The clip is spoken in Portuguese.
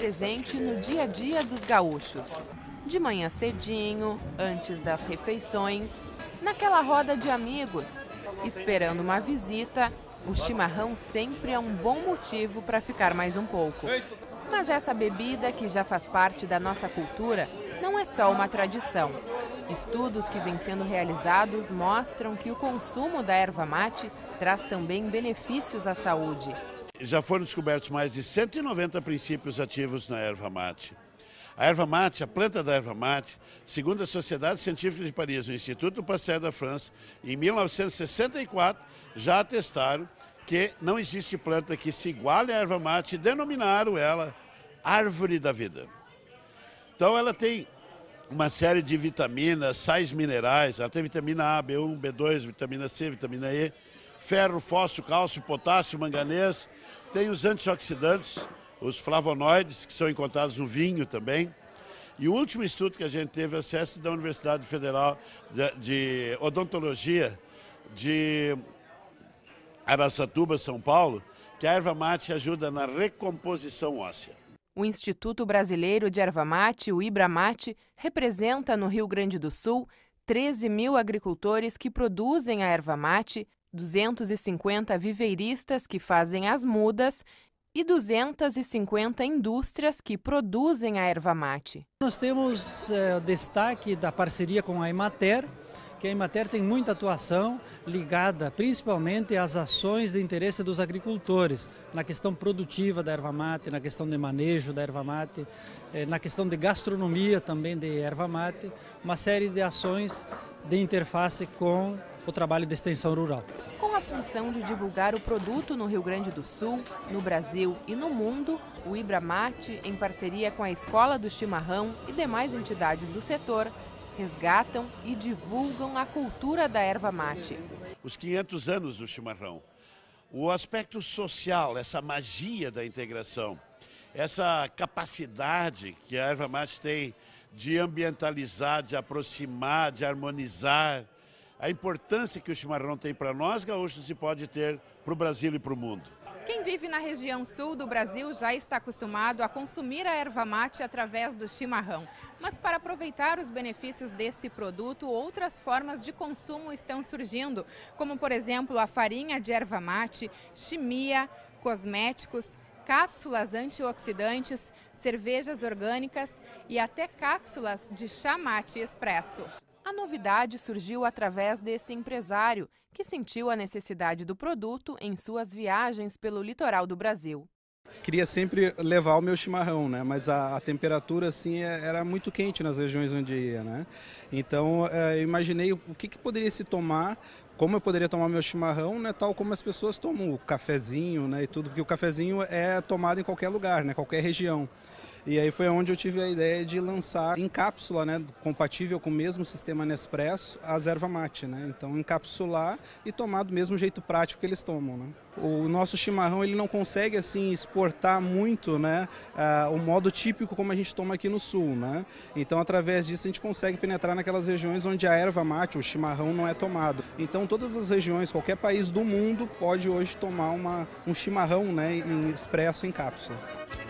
presente no dia a dia dos gaúchos. De manhã cedinho, antes das refeições, naquela roda de amigos, esperando uma visita, o chimarrão sempre é um bom motivo para ficar mais um pouco. Mas essa bebida, que já faz parte da nossa cultura, não é só uma tradição. Estudos que vêm sendo realizados mostram que o consumo da erva mate traz também benefícios à saúde. Já foram descobertos mais de 190 princípios ativos na erva mate. A erva mate, a planta da erva mate, segundo a Sociedade Científica de Paris, o Instituto Pasteur da França, em 1964 já atestaram que não existe planta que se iguale à erva mate e denominaram ela árvore da vida. Então ela tem uma série de vitaminas, sais minerais, ela tem vitamina A, B1, B2, vitamina C, vitamina E, ferro, fósforo, cálcio, potássio, manganês, tem os antioxidantes, os flavonoides, que são encontrados no vinho também. E o último estudo que a gente teve acesso da Universidade Federal de Odontologia de Araçatuba, São Paulo, que a erva mate ajuda na recomposição óssea. O Instituto Brasileiro de Erva Mate, o IBRAMate, representa no Rio Grande do Sul 13 mil agricultores que produzem a erva mate, 250 viveiristas que fazem as mudas e 250 indústrias que produzem a erva mate. Nós temos destaque da parceria com a Emater, que a Emater tem muita atuação ligada principalmente às ações de interesse dos agricultores, na questão produtiva da erva mate, na questão de manejo da erva mate, na questão de gastronomia também de erva mate, uma série de ações de interface com o trabalho de extensão rural. Com a função de divulgar o produto no Rio Grande do Sul, no Brasil e no mundo, o IBRAMate, em parceria com a Escola do Chimarrão e demais entidades do setor, resgatam e divulgam a cultura da erva mate. Os 500 anos do chimarrão, o aspecto social, essa magia da integração, essa capacidade que a erva mate tem de ambientalizar, de aproximar, de harmonizar, a importância que o chimarrão tem para nós gaúchos e pode ter para o Brasil e para o mundo. Quem vive na região sul do Brasil já está acostumado a consumir a erva mate através do chimarrão. Mas para aproveitar os benefícios desse produto, outras formas de consumo estão surgindo, como por exemplo a farinha de erva mate, chimia, cosméticos, cápsulas antioxidantes, cervejas orgânicas e até cápsulas de chá mate expresso. A novidade surgiu através desse empresário, que sentiu a necessidade do produto em suas viagens pelo litoral do Brasil. Queria sempre levar o meu chimarrão, né? Mas a temperatura assim era muito quente nas regiões onde ia, né? Então eu imaginei o que poderia se tomar, como eu poderia tomar meu chimarrão, né? Tal como as pessoas tomam o cafezinho, né? E tudo, porque o cafezinho é tomado em qualquer lugar, né? Qualquer região. E aí foi onde eu tive a ideia de lançar em cápsula, né, compatível com o mesmo sistema Nespresso, as erva mate, né? Então encapsular e tomar do mesmo jeito prático que eles tomam, né? O nosso chimarrão ele não consegue assim exportar muito, né, o modo típico como a gente toma aqui no sul, né? Então através disso a gente consegue penetrar naquelas regiões onde a erva mate, o chimarrão não é tomado. Então todas as regiões, qualquer país do mundo pode hoje tomar um chimarrão, né, expresso em cápsula.